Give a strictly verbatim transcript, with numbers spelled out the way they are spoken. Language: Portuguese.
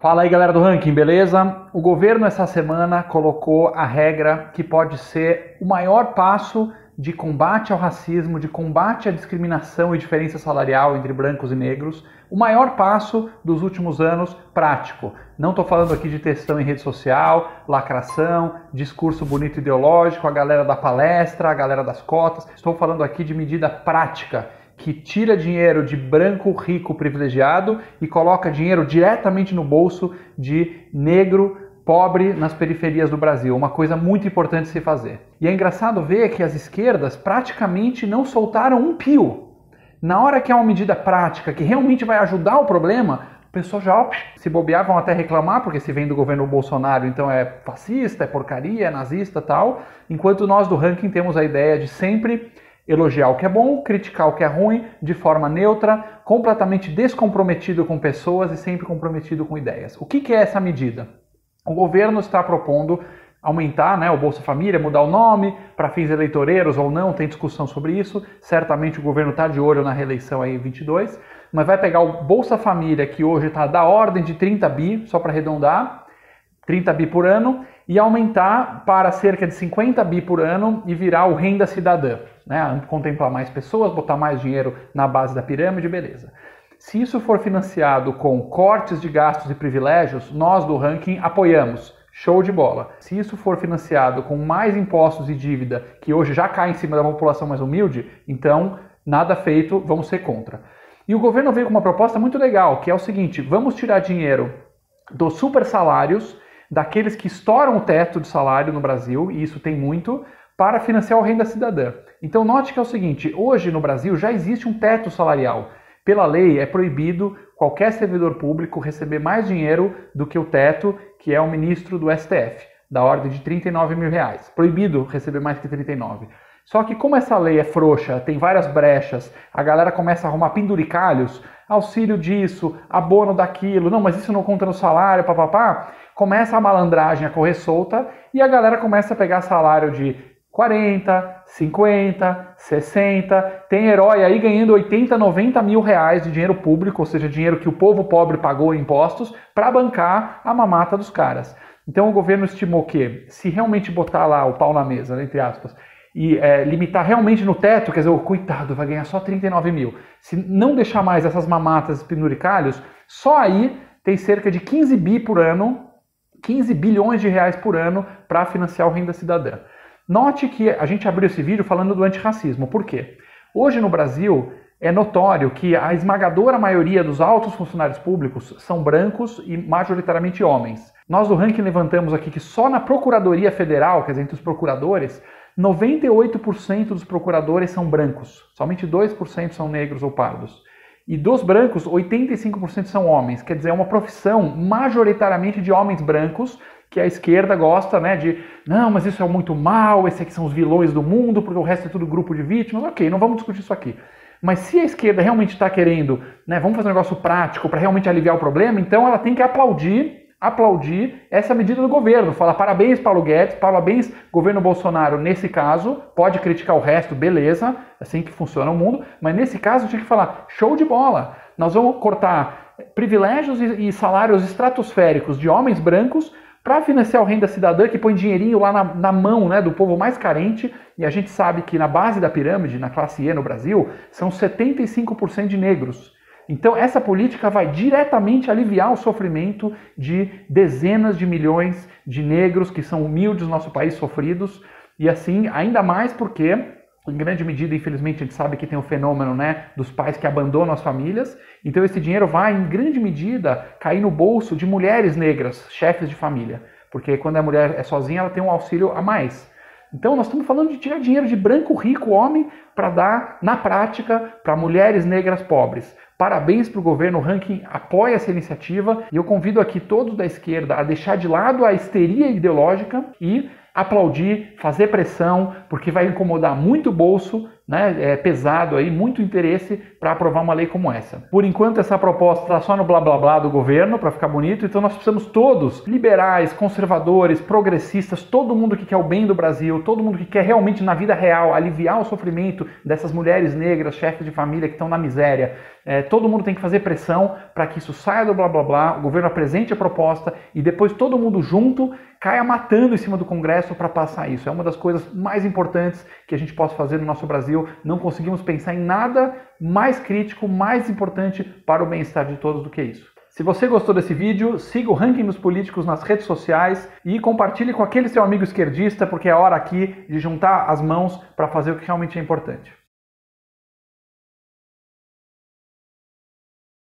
Fala aí, galera do Ranking, beleza? O governo essa semana colocou a regra que pode ser o maior passo de combate ao racismo, de combate à discriminação e diferença salarial entre brancos e negros, o maior passo dos últimos anos prático. Não estou falando aqui de textão em rede social, lacração, discurso bonito ideológico, a galera da palestra, a galera das cotas. Estou falando aqui de medida prática, que tira dinheiro de branco rico privilegiado e coloca dinheiro diretamente no bolso de negro pobre nas periferias do Brasil. Uma coisa muito importante se fazer. E é engraçado ver que as esquerdas praticamente não soltaram um pio. Na hora que é uma medida prática que realmente vai ajudar o problema, o pessoal já ó, se bobear, vão até reclamar, porque se vem do governo Bolsonaro, então é fascista, é porcaria, é nazista e tal. Enquanto nós do Ranking temos a ideia de sempre elogiar o que é bom, criticar o que é ruim, de forma neutra, completamente descomprometido com pessoas e sempre comprometido com ideias. O que, que é essa medida? O governo está propondo aumentar, né, o Bolsa Família, mudar o nome para fins eleitoreiros ou não, tem discussão sobre isso. Certamente o governo está de olho na reeleição aí em vinte e dois, mas vai pegar o Bolsa Família, que hoje está da ordem de trinta bi, só para arredondar, trinta bi por ano, e aumentar para cerca de cinquenta bi por ano e virar o Renda Cidadã, né? Contemplar mais pessoas, botar mais dinheiro na base da pirâmide, beleza. Se isso for financiado com cortes de gastos e privilégios, nós do Ranking apoiamos. Show de bola. Se isso for financiado com mais impostos e dívida, que hoje já cai em cima da população mais humilde, então nada feito, vamos ser contra. E o governo veio com uma proposta muito legal, que é o seguinte: vamos tirar dinheiro dos super salários, daqueles que estouram o teto de salário no Brasil, e isso tem muito, para financiar o Renda Cidadã. Então note que é o seguinte, hoje no Brasil já existe um teto salarial. Pela lei é proibido qualquer servidor público receber mais dinheiro do que o teto, que é o ministro do S T F, da ordem de trinta e nove mil reais. Proibido receber mais que trinta e nove. Só que como essa lei é frouxa, tem várias brechas, a galera começa a arrumar penduricalhos, auxílio disso, abono daquilo, não, mas isso não conta no salário, papapá, começa a malandragem a correr solta e a galera começa a pegar salário de quarenta, cinquenta, sessenta, tem herói aí ganhando oitenta, noventa mil reais de dinheiro público, ou seja, dinheiro que o povo pobre pagou em impostos, para bancar a mamata dos caras. Então o governo estimou que, se realmente botar lá o pau na mesa, entre aspas, e é, limitar realmente no teto, quer dizer, o coitado vai ganhar só trinta e nove mil. Se não deixar mais essas mamatas e penduricalhos, só aí tem cerca de quinze bi por ano, quinze bilhões de reais por ano para financiar o Renda Cidadã. Note que a gente abriu esse vídeo falando do antirracismo. Por quê? Hoje no Brasil é notório que a esmagadora maioria dos altos funcionários públicos são brancos e majoritariamente homens. Nós do Ranking levantamos aqui que só na Procuradoria Federal, quer dizer, entre os procuradores, noventa e oito por cento dos procuradores são brancos, somente dois por cento são negros ou pardos. E dos brancos, oitenta e cinco por cento são homens, quer dizer, é uma profissão majoritariamente de homens brancos, que a esquerda gosta, né, de, não, mas isso é muito mal, esses aqui são os vilões do mundo, porque o resto é tudo grupo de vítimas. Ok, não vamos discutir isso aqui. Mas se a esquerda realmente está querendo, né, vamos fazer um negócio prático para realmente aliviar o problema, então ela tem que aplaudir, aplaudir essa medida do governo. Falar parabéns, Paulo Guedes, parabéns, governo Bolsonaro, nesse caso, pode criticar o resto, beleza, assim que funciona o mundo, mas nesse caso tinha que falar, show de bola, nós vamos cortar privilégios e, e salários estratosféricos de homens brancos para financiar o Renda Cidadã, que põe dinheirinho lá na, na mão, né, do povo mais carente, e a gente sabe que na base da pirâmide, na classe E no Brasil, são setenta e cinco por cento de negros. Então essa política vai diretamente aliviar o sofrimento de dezenas de milhões de negros que são humildes no nosso país, sofridos, e assim, ainda mais porque, em grande medida, infelizmente, a gente sabe que tem o fenômeno, né, dos pais que abandonam as famílias. Então esse dinheiro vai, em grande medida, cair no bolso de mulheres negras, chefes de família. Porque quando a mulher é sozinha, ela tem um auxílio a mais. Então nós estamos falando de tirar dinheiro de branco, rico, homem, para dar, na prática, para mulheres negras pobres. Parabéns para o governo, o Ranking apoia essa iniciativa. E eu convido aqui todos da esquerda a deixar de lado a histeria ideológica e aplaudir, fazer pressão, porque vai incomodar muito o bolso né, é, pesado aí, muito interesse para aprovar uma lei como essa. Por enquanto essa proposta está só no blá blá blá do governo, para ficar bonito, então nós precisamos todos, liberais, conservadores, progressistas, todo mundo que quer o bem do Brasil, todo mundo que quer realmente na vida real aliviar o sofrimento dessas mulheres negras, chefes de família que estão na miséria, é, todo mundo tem que fazer pressão para que isso saia do blá blá blá, o governo apresente a proposta e depois todo mundo junto caia matando em cima do Congresso para passar isso. É uma das coisas mais importantes que a gente possa fazer no nosso Brasil. Não conseguimos pensar em nada mais crítico, mais importante para o bem-estar de todos do que isso. Se você gostou desse vídeo, siga o Ranking dos Políticos nas redes sociais e compartilhe com aquele seu amigo esquerdista, porque é hora aqui de juntar as mãos para fazer o que realmente é importante.